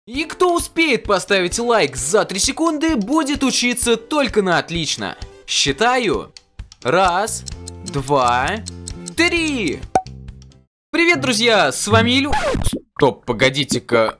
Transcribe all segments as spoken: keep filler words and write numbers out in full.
И кто успеет поставить лайк за три секунды, будет учиться только на отлично. Считаю. Раз, два, три. Привет, друзья, с вами Илю... Стоп, погодите-ка.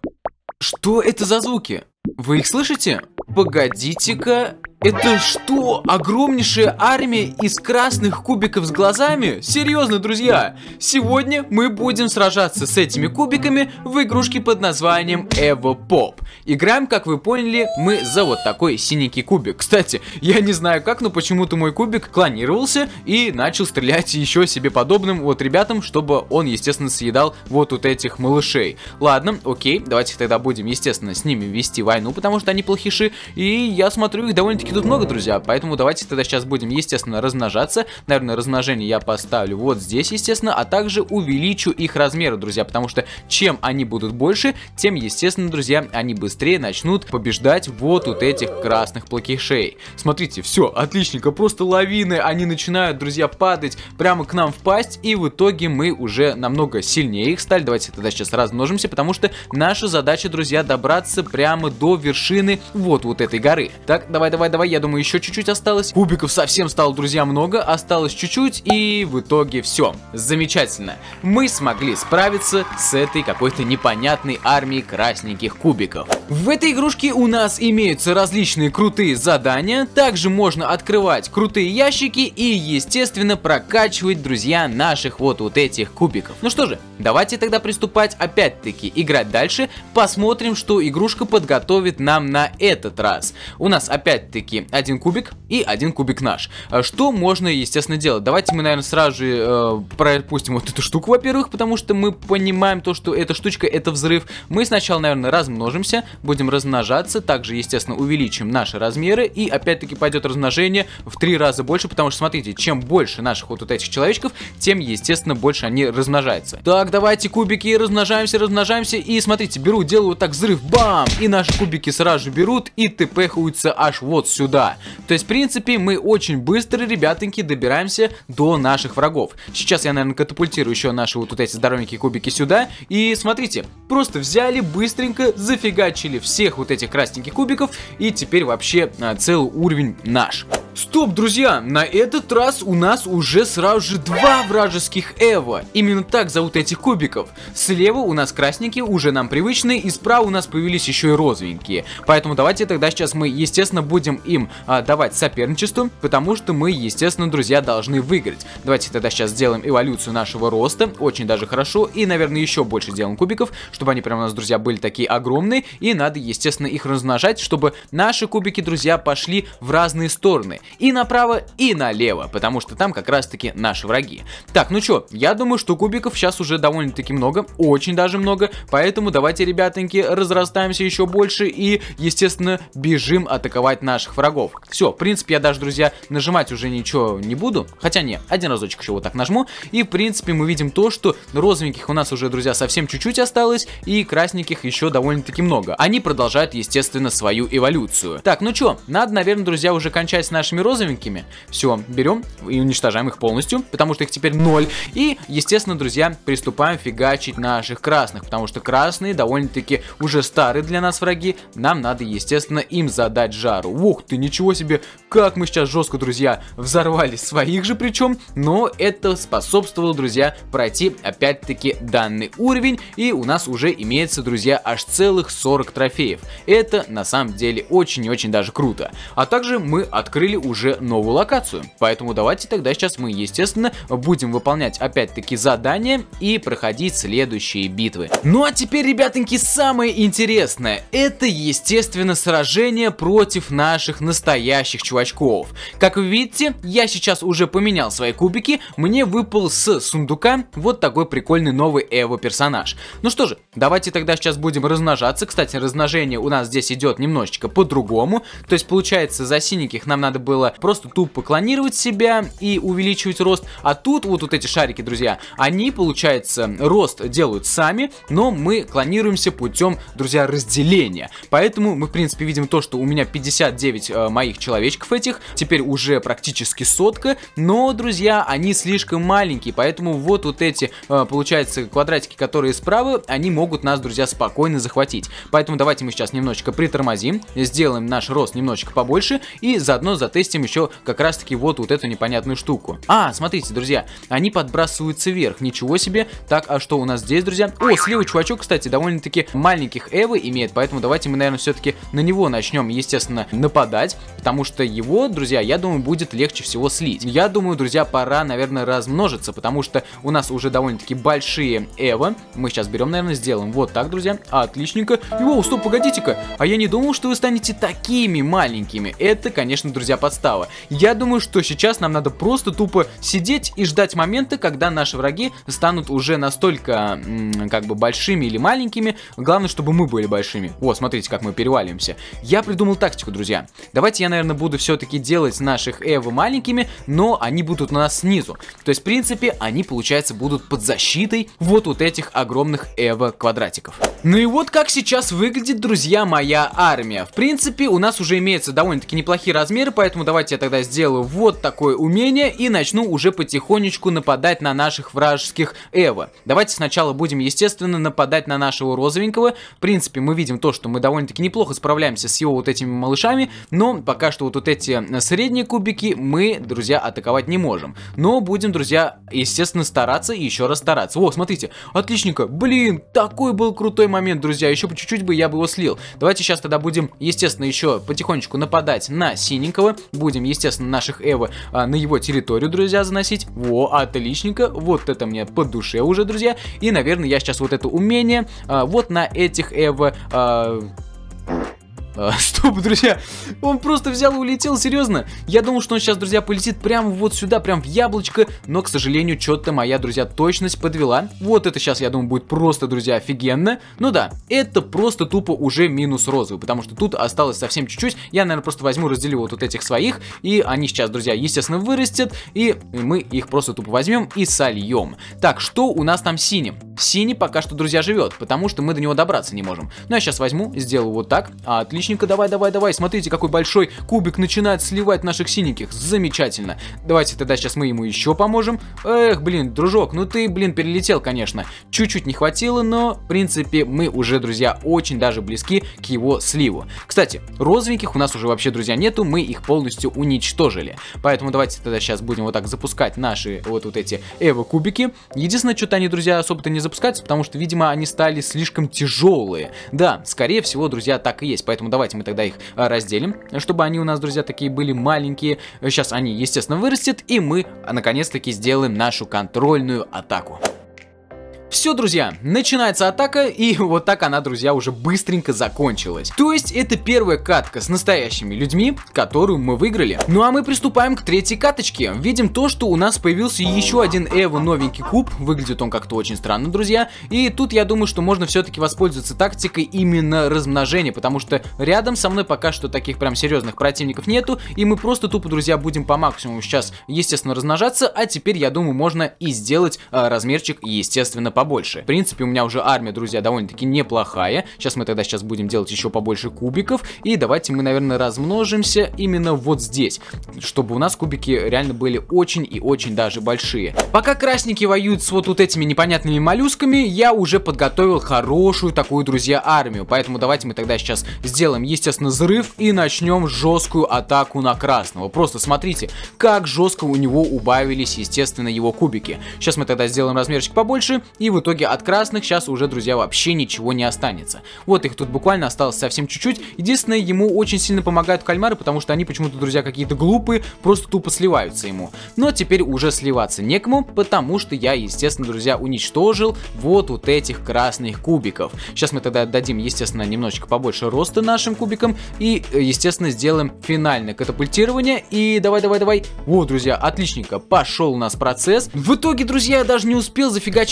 Что это за звуки? Вы их слышите? Погодите-ка. Это что, огромнейшая армия из красных кубиков с глазами? Серьезно, друзья? Сегодня мы будем сражаться с этими кубиками в игрушке под названием Evo Pop. Играем, как вы поняли, мы за вот такой синенький кубик. Кстати, я не знаю как, но почему-то мой кубик клонировался и начал стрелять еще себе подобным вот ребятам, чтобы он, естественно, съедал вот вот этих малышей. Ладно, окей, давайте тогда будем, естественно, с ними вести войну, потому что они плохиши. И я смотрю, их довольно-таки тут много, друзья, поэтому давайте тогда сейчас будем, естественно, размножаться. Наверное, размножение я поставлю вот здесь, естественно, а также увеличу их размеры, друзья, потому что чем они будут больше, тем, естественно, друзья, они быстрее начнут побеждать вот вот этих красных плохишей. Смотрите, все, отличненько, просто лавины, они начинают, друзья, падать прямо к нам в пасть, и в итоге мы уже намного сильнее их стали. Давайте тогда сейчас размножимся, потому что наша задача, друзья, добраться прямо до вершины вот вот этой горы. Так, давай, давай, давай, я думаю, еще чуть-чуть осталось. Кубиков совсем стало, друзья, много. Осталось чуть-чуть, и в итоге все. Замечательно. Мы смогли справиться с этой какой-то непонятной армией красненьких кубиков. В этой игрушке у нас имеются различные крутые задания. Также можно открывать крутые ящики и, естественно, прокачивать, друзья, наших вот вот этих кубиков. Ну что же, давайте тогда приступать опять-таки играть дальше. Посмотрим, что игрушка подготовит нам на этот раз. У нас опять-таки один кубик и один кубик наш. Что можно, естественно, делать? Давайте мы, наверное, сразу же э, пропустим вот эту штуку, во-первых, потому что мы понимаем то, что эта штучка — это взрыв. Мы сначала, наверное, размножимся, будем размножаться, также, естественно, увеличим наши размеры, и опять-таки пойдет размножение в три раза больше, потому что, смотрите, чем больше наших вот, вот этих человечков, тем, естественно, больше они размножаются. Так, давайте кубики, размножаемся, размножаемся, и, смотрите, беру, делаю вот так взрыв, бам! И наши кубики сразу же берут и тпхаются аж вот сюда. То есть, в принципе, мы очень быстро, ребятоньки, добираемся до наших врагов. Сейчас я, наверное, катапультирую еще наши вот, вот эти здоровенькие кубики сюда. И смотрите, просто взяли, быстренько зафигачили всех вот этих красненьких кубиков. И теперь вообще а, целый уровень наш. Стоп, друзья, на этот раз у нас уже сразу же два вражеских Эво. Именно так зовут этих кубиков. Слева у нас красненькие, уже нам привычные, и справа у нас появились еще и розовенькие. Поэтому давайте тогда сейчас мы, естественно, будем им а, давать соперничество, потому что мы, естественно, друзья, должны выиграть. Давайте тогда сейчас сделаем эволюцию нашего роста, очень даже хорошо, и, наверное, еще больше сделаем кубиков, чтобы они прям у нас, друзья, были такие огромные, и надо, естественно, их размножать, чтобы наши кубики, друзья, пошли в разные стороны. И направо, и налево, потому что там как раз-таки наши враги. Так, ну чё, я думаю, что кубиков сейчас уже довольно-таки много, очень даже много, поэтому давайте, ребятоньки, разрастаемся еще больше и, естественно, бежим атаковать наших врагов. Все, в принципе, я даже, друзья, нажимать уже ничего не буду, хотя не, один разочек еще вот так нажму, и, в принципе, мы видим то, что розовеньких у нас уже, друзья, совсем чуть-чуть осталось, и красненьких еще довольно-таки много. Они продолжают, естественно, свою эволюцию. Так, ну чё, надо, наверное, друзья, уже кончать с нашими розовенькими. Все, берем и уничтожаем их полностью, потому что их теперь ноль. И, естественно, друзья, приступаем фигачить наших красных, потому что красные довольно-таки уже старые для нас враги. Нам надо, естественно, им задать жару. Ух ты, ничего себе, как мы сейчас жестко, друзья, взорвали своих же причем, но это способствовало, друзья, пройти опять-таки данный уровень, и у нас уже имеется, друзья, аж целых сорок трофеев. Это на самом деле очень и очень даже круто. А также мы открыли уже новую локацию, поэтому давайте тогда сейчас мы, естественно, будем выполнять опять-таки задания и проходить следующие битвы. Ну а теперь, ребятоньки, самое интересное, это, естественно, сражение против наших настоящих чувачков. Как вы видите, я сейчас уже поменял свои кубики, мне выпал с сундука вот такой прикольный новый Эво персонаж. Ну что же, давайте тогда сейчас будем размножаться. Кстати, размножение у нас здесь идет немножечко по-другому, то есть получается за синеньких нам надо было было просто тупо клонировать себя и увеличивать рост. А тут вот, вот эти шарики, друзья, они, получается, рост делают сами, но мы клонируемся путем, друзья, разделения. Поэтому мы, в принципе, видим то, что у меня пятьдесят девять э, моих человечков этих, теперь уже практически сотка, но, друзья, они слишком маленькие, поэтому вот вот эти, э, получается, квадратики, которые справа, они могут нас, друзья, спокойно захватить. Поэтому давайте мы сейчас немножечко притормозим, сделаем наш рост немножечко побольше и заодно затестим еще как раз-таки вот, вот эту непонятную штуку. А, смотрите, друзья, они подбрасываются вверх, ничего себе. Так, а что у нас здесь, друзья? О, слева чувачок, кстати, довольно-таки маленьких эвы имеет, поэтому давайте мы, наверное, все-таки на него начнем, естественно, нападать, потому что его, друзья, я думаю, будет легче всего слить. Я думаю, друзья, пора, наверное, размножиться, потому что у нас уже довольно-таки большие эвы. Мы сейчас берем, наверное, сделаем вот так, друзья. Отличненько. Йоу, стоп, погодите-ка, а я не думал, что вы станете такими маленькими. Это, конечно, друзья, подстава. Я думаю, что сейчас нам надо просто тупо сидеть и ждать момента, когда наши враги станут уже настолько, как бы, большими или маленькими. Главное, чтобы мы были большими. О, смотрите, как мы переваливаемся. Я придумал тактику, друзья. Давайте я, наверное, буду все-таки делать наших эвы маленькими, но они будут у нас снизу. То есть, в принципе, они, получается, будут под защитой вот вот этих огромных эво квадратиков. Ну и вот как сейчас выглядит, друзья, моя армия. В принципе, у нас уже имеются довольно-таки неплохие размеры, поэтому давайте я тогда сделаю вот такое умение и начну уже потихонечку нападать на наших вражеских эво. Давайте сначала будем, естественно, нападать на нашего розовенького. В принципе, мы видим то, что мы довольно-таки неплохо справляемся с его вот этими малышами, но пока что вот, вот эти средние кубики мы, друзья, атаковать не можем. Но будем, друзья, естественно, стараться и еще раз стараться. О, смотрите, отличненько. Блин, такой был крутой момент, друзья. Еще по чуть-чуть бы я бы его слил. Давайте сейчас тогда будем, естественно, еще потихонечку нападать на синенького. Будем, естественно, наших эво а, на его территорию, друзья, заносить. Во, отличненько. Вот это мне по душе уже, друзья. И, наверное, я сейчас вот это умение а, вот на этих эво... А... А, стоп, друзья, он просто взял и улетел, серьезно. Я думал, что он сейчас, друзья, полетит прямо вот сюда, прям в яблочко. Но, к сожалению, что-то моя, друзья, точность подвела. Вот это сейчас, я думаю, будет просто, друзья, офигенно. Ну да, это просто тупо уже минус розовый, потому что тут осталось совсем чуть-чуть. Я, наверное, просто возьму, разделю вот, вот этих своих. И они сейчас, друзья, естественно, вырастят. И мы их просто тупо возьмем и сольем. Так, что у нас там синим? Синий пока что, друзья, живет, потому что мы до него добраться не можем. Но я сейчас возьму, сделаю вот так. Отлично. Давай, давай, давай, смотрите, какой большой кубик начинает сливать наших синеньких. Замечательно. Давайте тогда сейчас мы ему еще поможем. Эх, блин, дружок, ну ты, блин, перелетел, конечно. Чуть-чуть не хватило, но, в принципе, мы уже, друзья, очень даже близки к его сливу. Кстати, розовеньких у нас уже вообще, друзья, нету, мы их полностью уничтожили. Поэтому давайте тогда сейчас будем вот так запускать наши вот, вот эти эво-кубики. Единственное, что-то они, друзья, особо-то не запускаются, потому что, видимо, они стали слишком тяжелые. Да, скорее всего, друзья, так и есть. Поэтому давайте мы тогда их а, разделим, чтобы они у нас, друзья, такие были маленькие. Сейчас они, естественно, вырастут, и мы, а, наконец-таки, сделаем нашу контрольную атаку. Все, друзья, начинается атака, и вот так она, друзья, уже быстренько закончилась. То есть это первая катка с настоящими людьми, которую мы выиграли. Ну а мы приступаем к третьей каточке. Видим то, что у нас появился еще один эво новенький куб. Выглядит он как-то очень странно, друзья. И тут я думаю, что можно все-таки воспользоваться тактикой именно размножения, потому что рядом со мной пока что таких прям серьезных противников нету, и мы просто тупо, друзья, будем по максимуму сейчас, естественно, размножаться, а теперь, я думаю, можно и сделать а, размерчик, естественно, по побольше. В принципе, у меня уже армия, друзья, довольно-таки неплохая. Сейчас мы тогда сейчас будем делать еще побольше кубиков. И давайте мы, наверное, размножимся именно вот здесь, чтобы у нас кубики реально были очень и очень даже большие. Пока красненькие воюют с вот, вот этими непонятными моллюсками, я уже подготовил хорошую такую, друзья, армию. Поэтому давайте мы тогда сейчас сделаем, естественно, взрыв и начнем жесткую атаку на красного. Просто смотрите, как жестко у него убавились, естественно, его кубики. Сейчас мы тогда сделаем размерчик побольше, и в итоге от красных сейчас уже, друзья, вообще ничего не останется. Вот их тут буквально осталось совсем чуть-чуть. Единственное, ему очень сильно помогают кальмары, потому что они почему-то, друзья, какие-то глупые, просто тупо сливаются ему. Но теперь уже сливаться некому, потому что я, естественно, друзья, уничтожил вот вот этих красных кубиков. Сейчас мы тогда отдадим, естественно, немножечко побольше роста нашим кубикам и, естественно, сделаем финальное катапультирование. И давай-давай-давай. Вот, друзья, отличненько, пошел у нас процесс. В итоге, друзья, я даже не успел зафигачить наших кальмаров.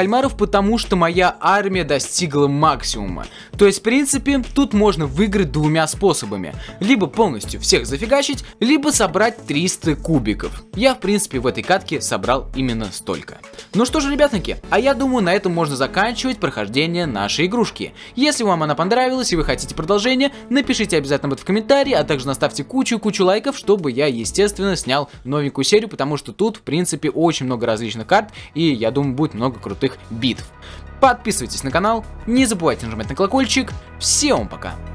кальмаров, потому что моя армия достигла максимума. То есть, в принципе, тут можно выиграть двумя способами. Либо полностью всех зафигачить, либо собрать триста кубиков. Я, в принципе, в этой катке собрал именно столько. Ну что же, ребятники, а я думаю, на этом можно заканчивать прохождение нашей игрушки. Если вам она понравилась и вы хотите продолжение, напишите обязательно об этом в комментарии, а также наставьте кучу-кучу лайков, чтобы я, естественно, снял новенькую серию, потому что тут, в принципе, очень много различных карт, и я думаю, будет много крутых битв. Подписывайтесь на канал, не забывайте нажимать на колокольчик. Всем пока!